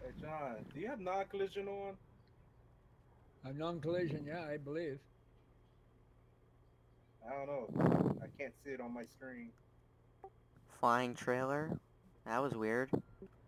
Hey John, do you have non-collision on? A non-collision, yeah, I believe. I don't know. I can't see it on my screen. Flying trailer? That was weird.